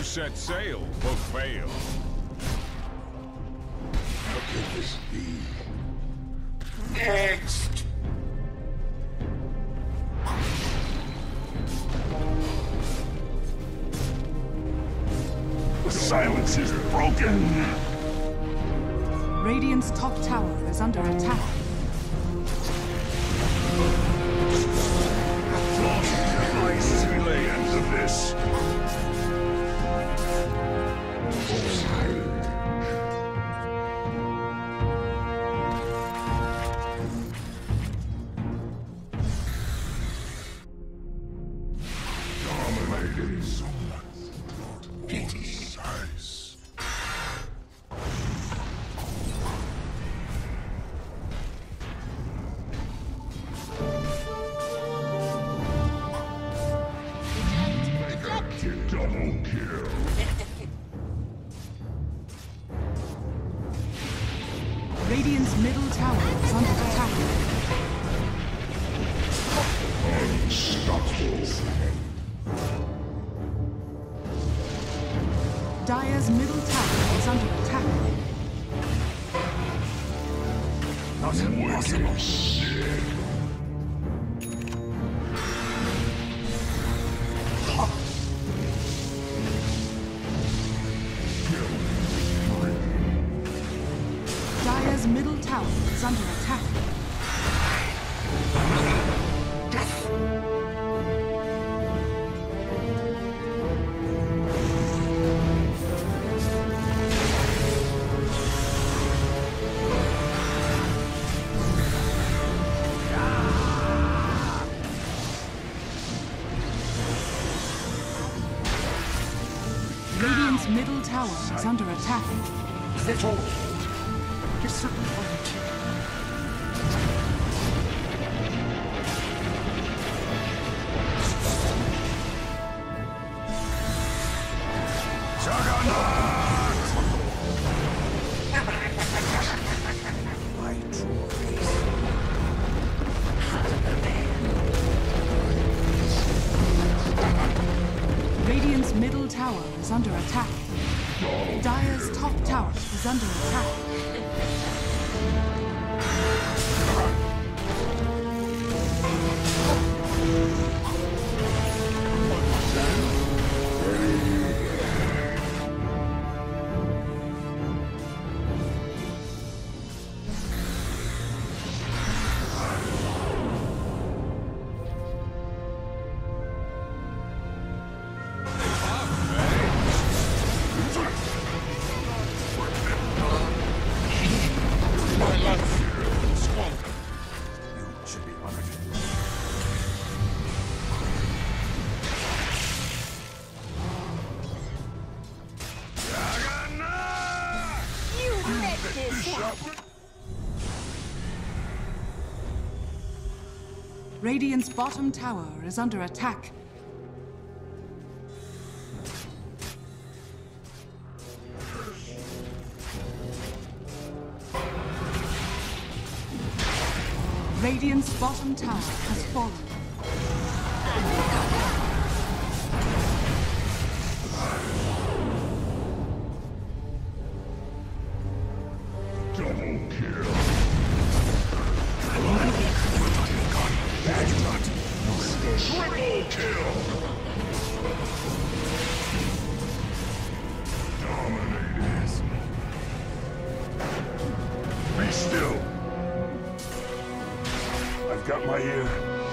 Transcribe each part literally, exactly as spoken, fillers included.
set sail will fail. How can this be? Next! The silence is broken! Radiant's top tower is under attack. I see the end of this. Dominating precise. Double kill. Radiant's middle tower is under attack. Unstoppable. Dire's middle tower is under attack. Not impossible. Sick. Dire's middle tower is under attack. Radiant's middle tower is under attack. Little disappointed. Radiant's middle tower is under attack. Dire's top tower is under attack. Radiant's bottom tower is under attack. Radiant's bottom tower has fallen. Double kill. Triple kill. Dominated. Be still. I've got my ear.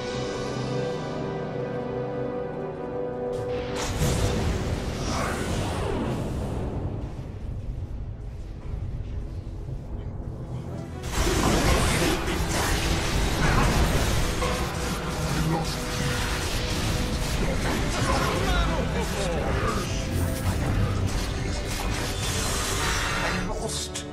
Lost.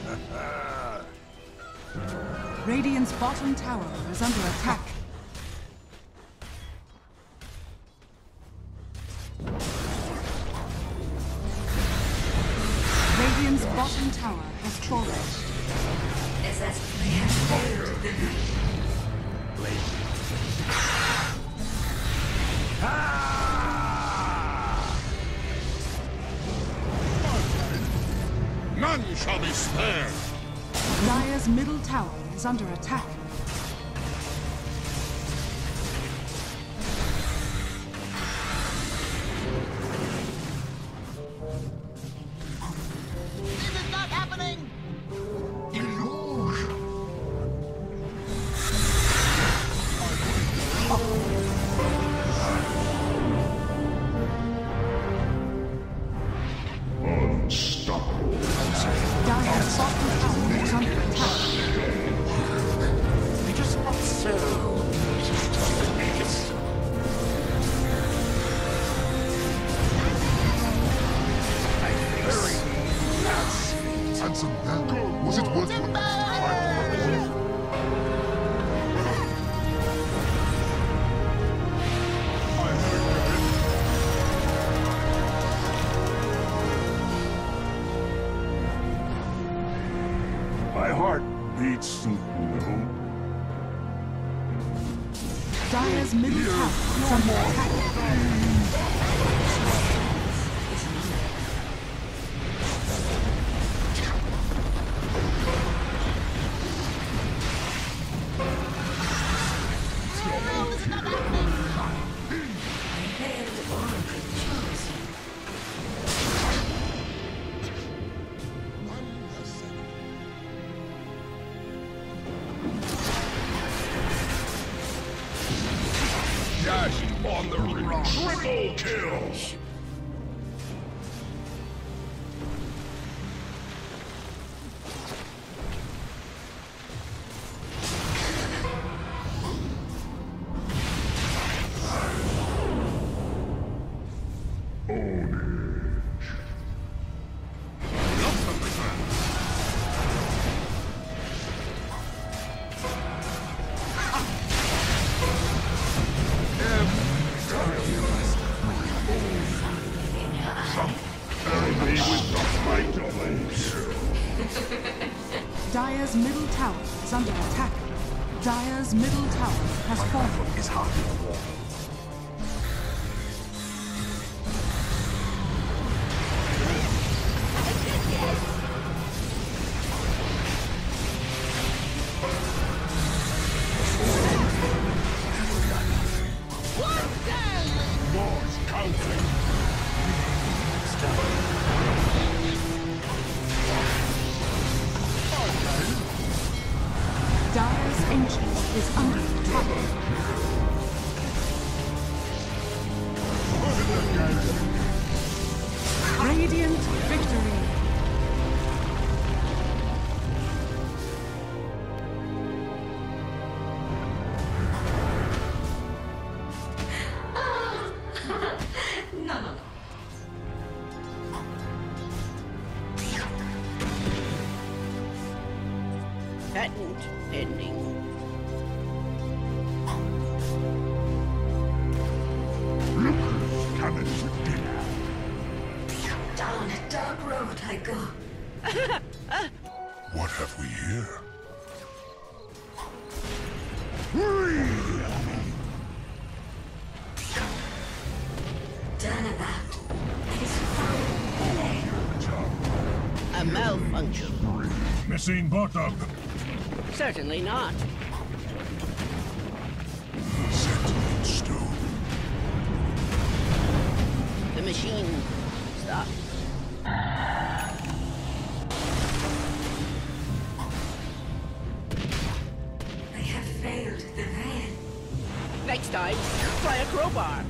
Radiant's bottom tower is under attack. Radiant's bottom tower has fallen. As as they have failed the None shall be spared! Dire's middle tower is under attack. This is not happening! Illusion. Unstoppable. Dire's bottom tower is under attack. It is not so. It is just handsome man. Was it worth your time? My heart beats no. Dire's middle tower is under attack. Dash on the rock. Triple kill! Dire's middle tower is under attack. Dire's middle tower has fallen. Is hard to walk. Yours counting! Dire's ancient is under attack. Radiant victory. No, no, no. Patent pending. Coming for dinner. Down a dark road I go. What have we here? Turnabout. A malfunction. Missing bottom. Certainly not. Set in stone. The machine stopped. I have failed the Veil. Next time, try a crowbar.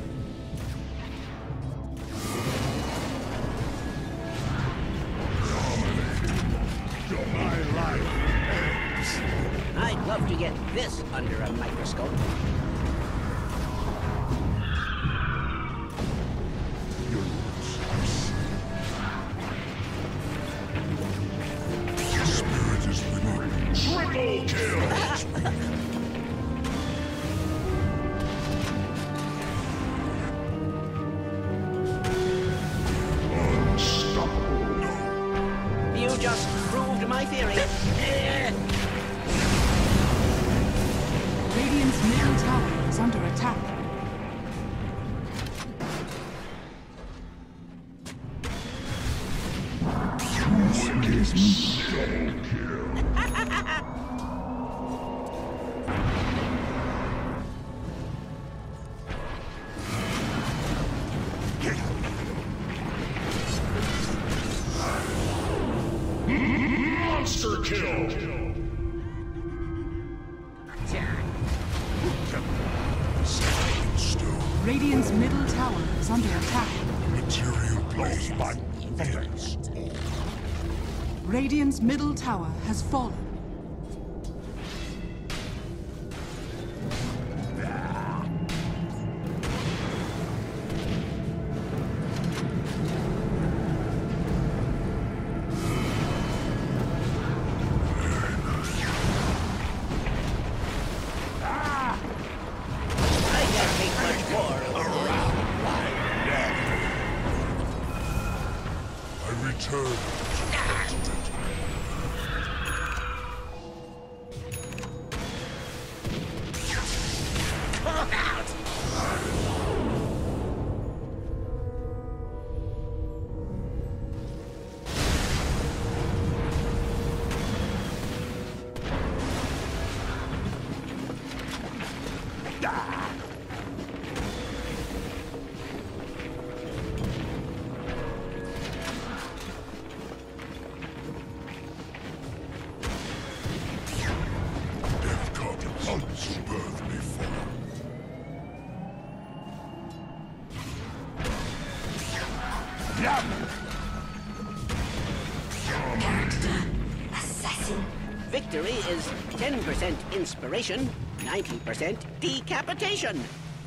My life ends. I'd love to get this under a microscope. Your roots are seen. Yes, Triple kill! Unstoppable. You just proved my theory. Radiant's middle tower is under attack. Wicked double kill. Monster kill! Radiant's middle tower is under attack. Material blows my face. Radiant's middle tower has fallen. I can't take much more. I return to it. Come out! Death comes unswerved before. Character. Assassin. Victory is ten percent inspiration, ninety percent decapitation.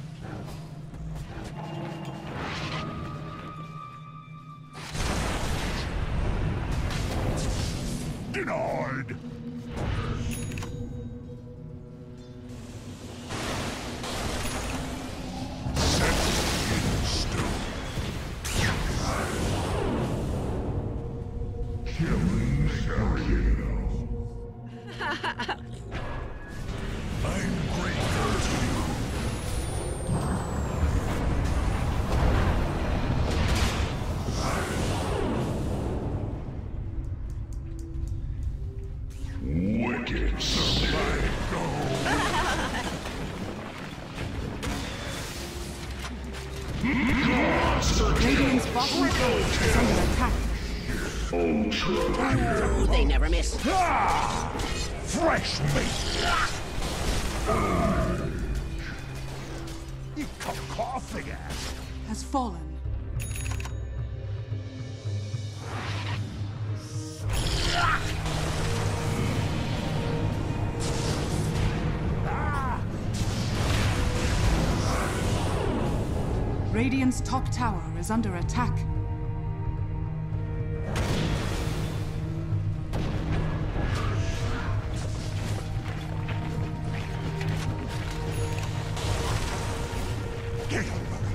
Denied! Set in stone. Killing kill. I'm grateful to you. Wicked survival. Monster Radiant's bottom tower is under attack. Oh, they never miss. Ah! Fresh meat! You come coughing ass! Has fallen. Radiant's top tower is under attack. Get over it!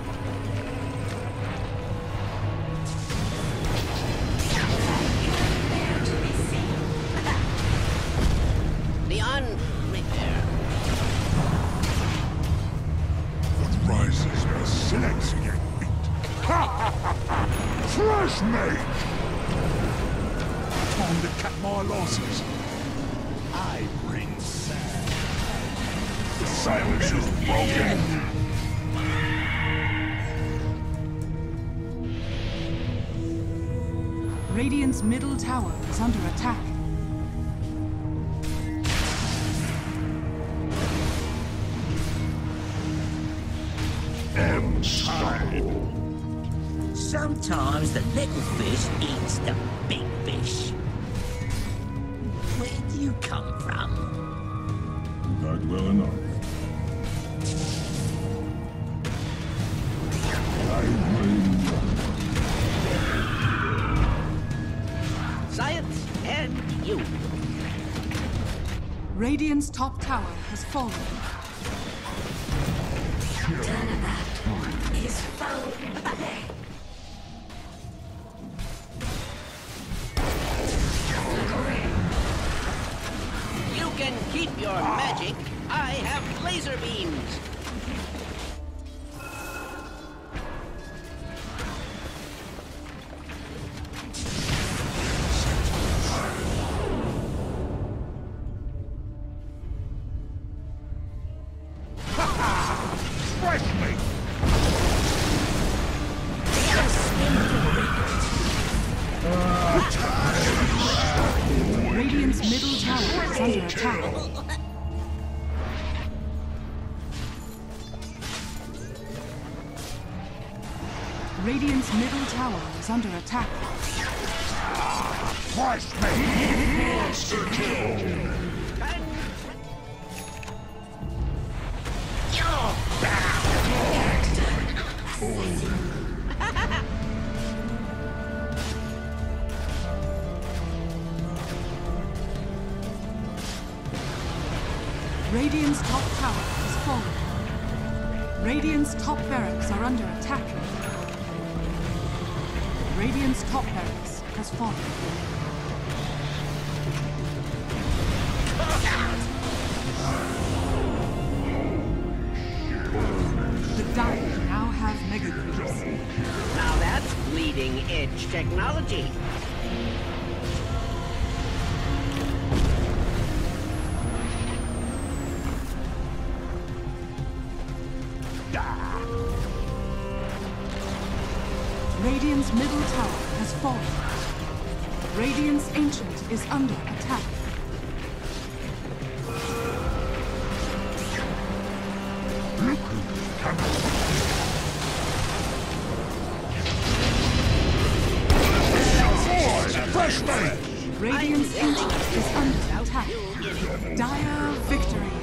Leon, repair. What rises must selects get meat. Ha ha ha ha! Fresh meat! Time to cut my losses. I bring sand. The silence is broken. Radiant's middle tower is under attack. Unstoppable. Sometimes the little fish eats the big fish. Where do you come from? Not well enough. I bring Science and you. Radiant's top tower has fallen. Is found today. You can keep your magic. I have laser beams. Fresh meat! Radiant's middle tower is under attack. Radiant's middle tower is under attack. Fresh meat! Monster kill! Radiant's top tower has fallen. Radiant's top barracks are under attack. Radiant's top barracks has fallen. The Dire now have mega creeps. Now that's bleeding edge technology. Radiant's middle tower has fallen. Radiant's Ancient is under attack. Fresh meat! Radiant's Ancient is under attack. Dire victory.